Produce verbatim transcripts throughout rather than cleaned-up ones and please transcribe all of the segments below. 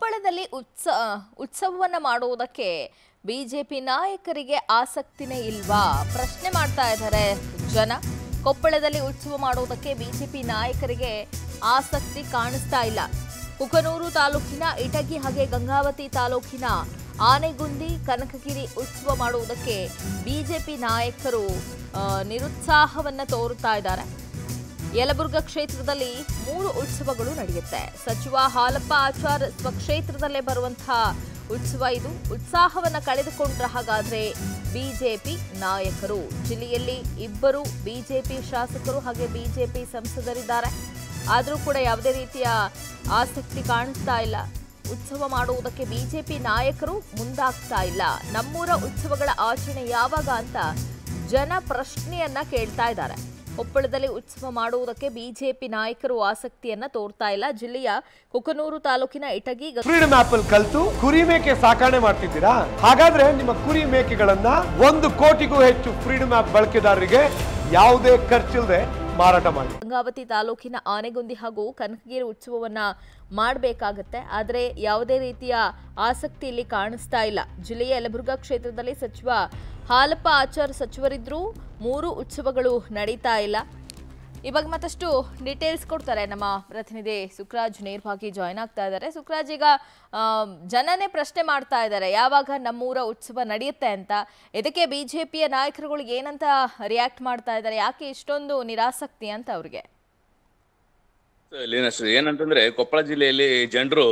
ಕೊಪ್ಪಳದಲ್ಲಿ ಉತ್ಸ ಉತ್ಸವವನ್ನ ಮಾಡುವುದಕ್ಕೆ ಬಿಜೆಪಿ ನಾಯಕರಿಗೆ ಆಸಕ್ತಿನೇ ಇಲ್ವಾ ಪ್ರಶ್ನೆ ಮಾಡ್ತಾ ಇದ್ದಾರೆ ಜನ. ಕೊಪ್ಪಳದಲ್ಲಿ ಉತ್ಸವ ಮಾಡುವುದಕ್ಕೆ ಬಿಜೆಪಿ ನಾಯಕರಿಗೆ ಆಸಕ್ತಿ ಕಾಣಿಸ್ತಾ ಇಲ್ಲ. ಕುಕನೂರು ತಾಲೂಕಿನ ಇಟಗಿ ಹಾಗೆ ಗಂಗಾವತಿ ತಾಲೂಕಿನ ಆನೆಗುಂದಿ ಕನಕಗಿರಿ ಉತ್ಸವ ಮಾಡುವುದಕ್ಕೆ ಬಿಜೆಪಿ ನಾಯಕರು ನಿರುತ್ಸಾಹವನ್ನ ತೋರುತ್ತಾ ಇದ್ದಾರೆ. ಯಲಬುರ್ಗಾ ಕ್ಷೇತ್ರದಲ್ಲಿ ಮೂರು ಉತ್ಸವಗಳು ನಡೆಯುತ್ತೆ. ಸಚಿವ ಹಾಲಪ್ಪ ಆಚಾರ್ ಸ್ವಕ್ಷೇತ್ರದಲ್ಲೇ ಬರುವಂತಹ ಉತ್ಸವ ಇದು. ಉತ್ಸಾಹವನ್ನ ಕಳೆದುಕೊಂಡ್ರೆ ಹಾಗಾದ್ರೆ ಬಿಜೆಪಿ ನಾಯಕರು. ಜಿಲ್ಲೆಯಲ್ಲಿ ಇಬ್ಬರು ಬಿಜೆಪಿ ಶಾಸಕರು ಹಾಗೆ ಬಿಜೆಪಿ ಸಂಸದರಿದ್ದಾರೆ. ಆದರೂ ಕೂಡ ಯಾವುದೇ ರೀತಿಯ ಆಸಕ್ತಿ ಕಾಣಿಸ್ತಾ ಇಲ್ಲ. ಉತ್ಸವ ಮಾಡುವುದಕ್ಕೆ ಬಿಜೆಪಿ ನಾಯಕರು ಮುಂದಾಗ್ತಾ ಇಲ್ಲ. ನಮ್ಮೂರ ಉತ್ಸವಗಳ ಆಚರಣೆ ಯಾವಾಗ ಅಂತ ಜನ ಪ್ರಶ್ನೆಯನ್ನ ಕೇಳ್ತಾ ಇದ್ದಾರೆ. ಕೊಪ್ಪಳದಲ್ಲಿ ಉತ್ಸವ ಮಾಡುವುದಕ್ಕೆ ಬಿಜೆಪಿ ನಾಯಕರು ಆಸಕ್ತಿಯನ್ನ ತೋರ್ತಾ ಇಲ್ಲ. ಜಿಲ್ಲೆಯ ಕುಕನೂರು ತಾಲೂಕಿನ ಇಟಗಿ ಫ್ರೀಡಮ್ ಆಪ್ ಅಲ್ಲಿ ಕಲ್ತು ಕುರಿ ಮೇಕೆ ಸಾಕಣೆ ಮಾಡ್ತಿದ್ದೀರಾ? ಹಾಗಾದ್ರೆ ನಿಮ್ಮ ಕುರಿ ಮೇಕೆಗಳನ್ನ ಒಂದು ಕೋಟಿಗೂ ಹೆಚ್ಚು ಫ್ರೀಡಮ್ ಆಪ್ ಬಳಕೆದಾರರಿಗೆ ಯಾವುದೇ ಖರ್ಚಿಲ್ಲದೆ ಮಾರಾಟ ಮಾಡಿ. ಗಂಗಾವತಿ ತಾಲೂಕಿನ ಆನೆಗುಂದಿ ಹಾಗೂ ಕನಕಗಿರಿ ಉತ್ಸವವನ್ನ ಮಾಡಬೇಕಾಗತ್ತೆ. ಆದರೆ ಯಾವುದೇ ರೀತಿಯ ಆಸಕ್ತಿ ಇಲ್ಲಿ ಕಾಣಿಸ್ತಾ ಇಲ್ಲ. ಜಿಲ್ಲೆಯ ಯಲಬುರ್ಗಾ ಕ್ಷೇತ್ರದಲ್ಲಿ ಸಚಿವ ಹಾಲಪ್ಪ ಆಚಾರ್ ಸಚಿವರಿದ್ರು, ಮೂರು ಉತ್ಸವಗಳು ನಡೀತಾ ಇಲ್ಲ. ಇವಾಗ ಮತ್ತಷ್ಟು ಡೀಟೇಲ್ಸ್ ಕೊಡ್ತಾರೆ ನಮ್ಮ ಪ್ರತಿನಿಧಿ ಸುಕ್ರಾಜ್. ನೇರವಾಗಿ ಜಾಯ್ನ್ ಆಗ್ತಾ ಇದ್ದಾರೆ. ಸುಕ್ರಾಜ್, ಈಗ ಜನನೇ ಪ್ರಶ್ನೆ ಮಾಡ್ತಾ ಇದ್ದಾರೆ ಯಾವಾಗ ನಮ್ಮೂರ ಉತ್ಸವ ನಡೆಯುತ್ತೆ ಅಂತ. ಇದಕ್ಕೆ ಬಿಜೆಪಿಯ ನಾಯಕರುಗಳು ಏನಂತ ರಿಯಾಕ್ಟ್ ಮಾಡ್ತಾ ಇದ್ದಾರೆ? ಯಾಕೆ ಇಷ್ಟೊಂದು ನಿರಾಸಕ್ತಿ ಅಂತ ಅವ್ರಿಗೆ? ಲೀನಶ್ರೀ, ಏನಂತಂದ್ರೆ ಕೊಪ್ಪಳ ಜಿಲ್ಲೆಯಲ್ಲಿ ಜನರು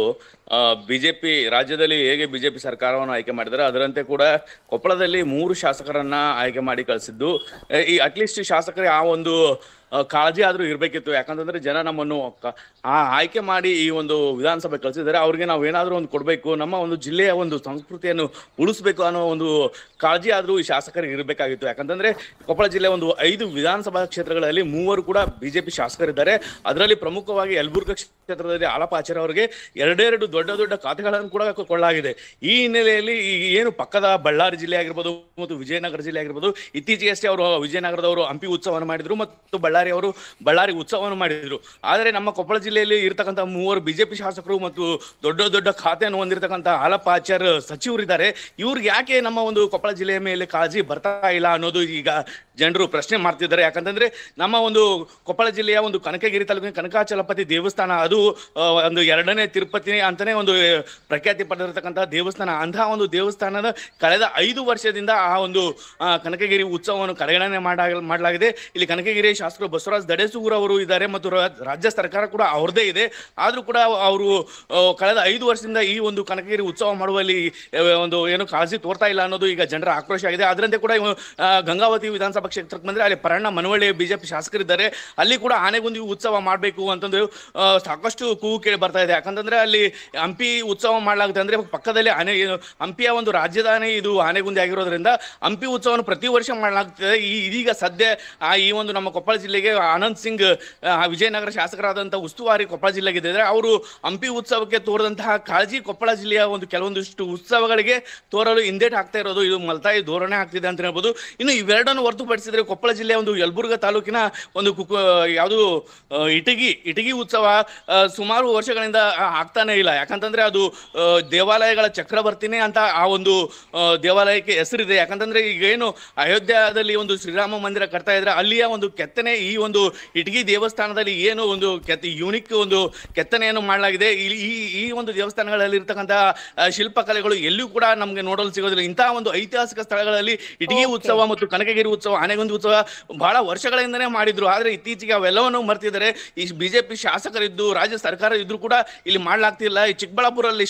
ಬಿಜೆಪಿ ರಾಜ್ಯದಲ್ಲಿ ಹೇಗೆ ಬಿಜೆಪಿ ಸರ್ಕಾರವನ್ನು ಆಯ್ಕೆ ಮಾಡಿದ್ದಾರೆ ಅದರಂತೆ ಕೂಡ ಕೊಪ್ಪಳದಲ್ಲಿ ಮೂರು ಶಾಸಕರನ್ನ ಆಯ್ಕೆ ಮಾಡಿ ಕಳಿಸಿದ್ದು. ಈ ಅಟ್ಲೀಸ್ಟ್ ಶಾಸಕರೇ ಆ ಒಂದು ಕಾಳಜಿ ಆದ್ರೂ ಇರ್ಬೇಕಿತ್ತು. ಯಾಕಂತಂದ್ರೆ ಜನ ನಮ್ಮನ್ನು ಆ ಆಯ್ಕೆ ಮಾಡಿ ಈ ಒಂದು ವಿಧಾನಸಭೆ ಕಳಿಸಿದ್ದಾರೆ. ಅವ್ರಿಗೆ ನಾವು ಏನಾದ್ರೂ ಒಂದು ಕೊಡ್ಬೇಕು, ನಮ್ಮ ಒಂದು ಜಿಲ್ಲೆಯ ಒಂದು ಸಂಸ್ಕೃತಿಯನ್ನು ಉಳಿಸ್ಬೇಕು ಅನ್ನೋ ಒಂದು ಕಾಳಜಿ ಆದ್ರೂ ಈ ಶಾಸಕರಿಗೆ ಇರಬೇಕಾಗಿತ್ತು. ಯಾಕಂತಂದ್ರೆ ಕೊಪ್ಪಳ ಜಿಲ್ಲೆ ಒಂದು ಐದು ವಿಧಾನಸಭಾ ಕ್ಷೇತ್ರಗಳಲ್ಲಿ ಮೂವರು ಕೂಡ ಬಿಜೆಪಿ ಶಾಸಕರಿದ್ದಾರೆ. ಅದರಲ್ಲಿ ಪ್ರಮುಖವಾಗಿ ಯಲಬುರ್ಗಾ ಕ್ಷೇತ್ರದಲ್ಲಿ ಹಾಲಪ್ಪ ಆಚಾರ್ ಅವರಿಗೆ ಎರಡೆರಡು ದೊಡ್ಡ ದೊಡ್ಡ ಖಾತೆಗಳನ್ನು ಕೂಡ ಕೊಳ್ಳಲಾಗಿದೆ. ಈ ಹಿನ್ನೆಲೆಯಲ್ಲಿ ಏನು ಪಕ್ಕದ ಬಳ್ಳಾರಿ ಜಿಲ್ಲೆ ಆಗಿರ್ಬೋದು ಮತ್ತು ವಿಜಯನಗರ ಜಿಲ್ಲೆ ಆಗಿರ್ಬೋದು, ಇತ್ತೀಚೆಗಷ್ಟೇ ಅವರು ವಿಜಯನಗರದವರು ಹಂಪಿ ಉತ್ಸವವನ್ನು ಮಾಡಿದ್ರು ಮತ್ತು ಬಳ್ಳಾರಿ ಅವರು ಬಳ್ಳಾರಿ ಉತ್ಸವವನ್ನು ಮಾಡಿದ್ರು. ಆದರೆ ನಮ್ಮ ಕೊಪ್ಪಳ ಜಿಲ್ಲೆಯಲ್ಲಿ ಇರ್ತಕ್ಕಂಥ ಮೂವರು ಬಿಜೆಪಿ ಶಾಸಕರು ಮತ್ತು ದೊಡ್ಡ ದೊಡ್ಡ ಖಾತೆಯನ್ನು ಹೊಂದಿರತಕ್ಕಂಥ ಹಾಲಪ್ಪ ಆಚಾರ್ ಸಚಿವರಿದ್ದಾರೆ. ಇವ್ರಿಗೆ ಯಾಕೆ ನಮ್ಮ ಒಂದು ಕೊಪ್ಪಳ ಜಿಲ್ಲೆಯ ಮೇಲೆ ಕಾಳಜಿ ಬರ್ತಾ ಇಲ್ಲ ಅನ್ನೋದು ಈಗ ಜನರು ಪ್ರಶ್ನೆ ಮಾಡ್ತಿದ್ದಾರೆ. ಯಾಕಂತಂದ್ರೆ ನಮ್ಮ ಒಂದು ಕೊಪ್ಪಳ ಜಿಲ್ಲೆಯ ಒಂದು ಕನಕಗಿರಿ ತಾಲೂಕಿನ ಕನಕಾಚಲಪತಿ ದೇವಸ್ಥಾನ, ಅದು ಒಂದು ಎರಡನೇ ತಿರುಪತಿ ಅಂತಾನೆ ಒಂದು ಪ್ರಖ್ಯಾತಿ ಪಡೆದಿರತಕ್ಕಂಥ ದೇವಸ್ಥಾನ. ಅಂತಹ ಒಂದು ದೇವಸ್ಥಾನದ ಕಳೆದ ಐದು ವರ್ಷದಿಂದ ಆ ಒಂದು ಕನಕಗಿರಿ ಉತ್ಸವವನ್ನು ಕಡೆಗಣನೆ ಮಾಡಲಾಗಿದೆ. ಇಲ್ಲಿ ಕನಕಗಿರಿ ಶಾಸಕರು ಬಸವರಾಜ್ ದಡೇಸೂರ್ ಅವರು ಇದ್ದಾರೆ ಮತ್ತು ರಾಜ್ಯ ಸರ್ಕಾರ ಕೂಡ ಅವ್ರದೇ ಇದೆ. ಆದ್ರೂ ಕೂಡ ಅವರು ಕಳೆದ ಐದು ವರ್ಷದಿಂದ ಈ ಒಂದು ಕನಕಗಿರಿ ಉತ್ಸವ ಮಾಡುವಲ್ಲಿ ಒಂದು ಏನು ಕಾಳಜಿ ತೋರ್ತಾ ಇಲ್ಲ ಅನ್ನೋದು ಈಗ ಜನರ ಆಕ್ರೋಶ ಆಗಿದೆ. ಅದರಂತೆ ಕೂಡ ಗಂಗಾವತಿ ವಿಧಾನಸಭಾ ಕ್ಷೇತ್ರಕ್ಕೆ ಬಂದ್ರೆ ಅಲ್ಲಿ ಪರಣ್ಣ ಮನವಳ್ಳಿ ಬಿಜೆಪಿ ಶಾಸಕರಿದ್ದಾರೆ. ಅಲ್ಲಿ ಕೂಡ ಆನೆಗುಂದಿ ಉತ್ಸವ ಮಾಡಬೇಕು ಅಂತಂದು ಸಾಕಷ್ಟು ಕೂಗು ಕೇಳಿ ಬರ್ತಾ ಇದೆ. ಯಾಕಂತಂದ್ರೆ ಅಲ್ಲಿ ಹಂಪಿ ಉತ್ಸವ ಮಾಡಲಾಗುತ್ತೆ ಅಂದ್ರೆ ಪಕ್ಕದಲ್ಲಿ ಆನೆ ಹಂಪಿಯ ಒಂದು ರಾಜಧಾನಿ ಇದು ಆನೆಗುಂದಿ ಆಗಿರೋದ್ರಿಂದ ಹಂಪಿ ಉತ್ಸವವನ್ನು ಪ್ರತಿ ವರ್ಷ ಮಾಡಲಾಗ್ತದೆ. ಈ ಇದೀಗ ಸದ್ಯ ಈ ಒಂದು ನಮ್ಮ ಕೊಪ್ಪಳ ಜಿಲ್ಲೆಗೆ ಆನಂದ್ ಸಿಂಗ್ ವಿಜಯನಗರ ಶಾಸಕರಾದಂತಹ ಉಸ್ತುವಾರಿ ಕೊಪ್ಪಳ ಜಿಲ್ಲೆಗೆ ಇದ್ದಾರೆ. ಅವರು ಹಂಪಿ ಉತ್ಸವಕ್ಕೆ ತೋರಿದಂತಹ ಕಾಳಜಿ ಕೊಪ್ಪಳ ಜಿಲ್ಲೆಯ ಒಂದು ಕೆಲವೊಂದಿಷ್ಟು ಉತ್ಸವಗಳಿಗೆ ತೋರಲು ಹಿಂದೇಟು ಹಾಕ್ತಾ ಇರೋದು ಇದು ಮಲ್ತಾಯಿ ಧೋರಣೆ ಆಗ್ತಿದೆ ಅಂತ ಹೇಳ್ಬೋದು. ಇನ್ನು ಇವೆರಡನ್ನು ಹೊರತುಪಡಿಸಿದ್ರೆ ಕೊಪ್ಪಳ ಜಿಲ್ಲೆಯ ಒಂದು ಯಲಬುರ್ಗಾ ತಾಲೂಕಿನ ಒಂದು ಯಾವುದು ಇಟಗಿ ಇಟಗಿ ಉತ್ಸವ ಸುಮಾರು ವರ್ಷಗಳಿಂದ ಆಗ್ತಾನೆ ಇಲ್ಲ. ಯಾಕಂತಂದ್ರೆ ಅದು ದೇವಾಲಯಗಳ ಚಕ್ರವರ್ತಿನೇ ಅಂತ ಆ ಒಂದು ದೇವಾಲಯಕ್ಕೆ ಹೆಸರಿದೆ. ಯಾಕಂತಂದ್ರೆ ಈಗ ಏನು ಅಯೋಧ್ಯದಲ್ಲಿ ಒಂದು ಶ್ರೀರಾಮ ಮಂದಿರ ಕಟ್ತಾ ಇದ್ರೆ ಅಲ್ಲಿಯ ಒಂದು ಕೆತ್ತನೆ ಈ ಒಂದು ಇಟಗಿ ದೇವಸ್ಥಾನದಲ್ಲಿ ಏನು ಒಂದು ಕೆತ್ತ ಯೂನಿಕ್ ಒಂದು ಕೆತ್ತನೆಯನ್ನು ಮಾಡಲಾಗಿದೆ. ಈ ಈ ಒಂದು ದೇವಸ್ಥಾನಗಳಲ್ಲಿ ಇರ್ತಕ್ಕಂಥ ಶಿಲ್ಪಕಲೆಗಳು ಎಲ್ಲೂ ಕೂಡ ನಮಗೆ ನೋಡಲು ಸಿಗೋದಿಲ್ಲ. ಇಂತಹ ಒಂದು ಐತಿಹಾಸಿಕ ಸ್ಥಳಗಳಲ್ಲಿ ಇಟಗಿ ಉತ್ಸವ ಮತ್ತು ಕನಕಗಿರಿ ಉತ್ಸವ ಆನೆಗುಂದಿ ಉತ್ಸವ ಬಹಳ ವರ್ಷಗಳಿಂದನೇ ಮಾಡಿದ್ರು. ಆದ್ರೆ ಇತ್ತೀಚೆಗೆ ಅವೆಲ್ಲವನ್ನು ಮರ್ತಿದ್ದಾರೆ. ಈ ಬಿಜೆಪಿ ಶಾಸಕರಿದ್ದು ರಾಜ್ಯ ಸರ್ಕಾರ ಇದ್ರು ಕೂಡ ಇಲ್ಲಿ ಮಾಡ್ಲಾಗ್ತಿಲ್ಲ. ಈ ಚಿಕ್ಕಬಳ್ಳಾಪುರಲ್ಲಿ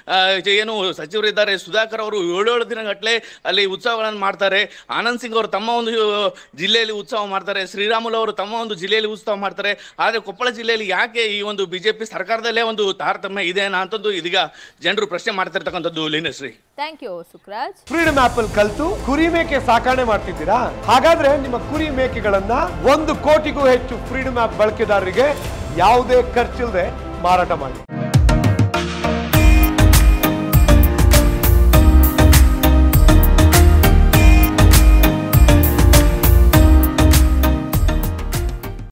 ಏನು ಸಚಿವರಿದ್ದಾರೆ ಸುಧಾಕರ್ ಅವರು ಏಳೇಳು ದಿನಗಟ್ಟಲೆ ಅಲ್ಲಿ ಉತ್ಸವಗಳನ್ನು ಮಾಡ್ತಾರೆ. ಆನಂದ್ ಸಿಂಗ್ ಅವರು ತಮ್ಮ ಒಂದು ಜಿಲ್ಲೆಯಲ್ಲಿ ಉತ್ಸವ ಮಾಡ್ತಾರೆ. ಶ್ರೀರಾಮುಲು ಅವರು ತಮ್ಮ ಒಂದು ಜಿಲ್ಲೆಯಲ್ಲಿ ಉತ್ಸವ ಮಾಡ್ತಾರೆ. ಆದ್ರೆ ಕೊಪ್ಪಳ ಜಿಲ್ಲೆಯಲ್ಲಿ ಯಾಕೆ ಈ ಒಂದು ಬಿಜೆಪಿ ಸರ್ಕಾರದಲ್ಲೇ ಒಂದು ತಾರತಮ್ಯ ಇದೆ ಅಂತದ್ದು ಇದೀಗ ಜನರು ಪ್ರಶ್ನೆ ಮಾಡ್ತಿರ್ತಕ್ಕಂಥದ್ದು. Leenashree, thank you Sukraj. Freedom app ಅಲ್ಲಿ ಕಲ್ತು ಕುರಿ ಮೇಕೆ ಸಾಕಣೆ ಮಾಡ್ತಿದ್ದೀರಾ? ಹಾಗಾದ್ರೆ ನಿಮ್ಮ ಕುರಿ ಮೇಕೆಗಳನ್ನ ಒಂದು ಕೋಟಿಗೂ ಹೆಚ್ಚು ಫ್ರೀಡಮ್ ಆಪ್ ಬಳಕೆದಾರರಿಗೆ ಯಾವುದೇ ಖರ್ಚಿಲ್ಲದೆ ಮಾರಾಟ ಮಾಡಿ.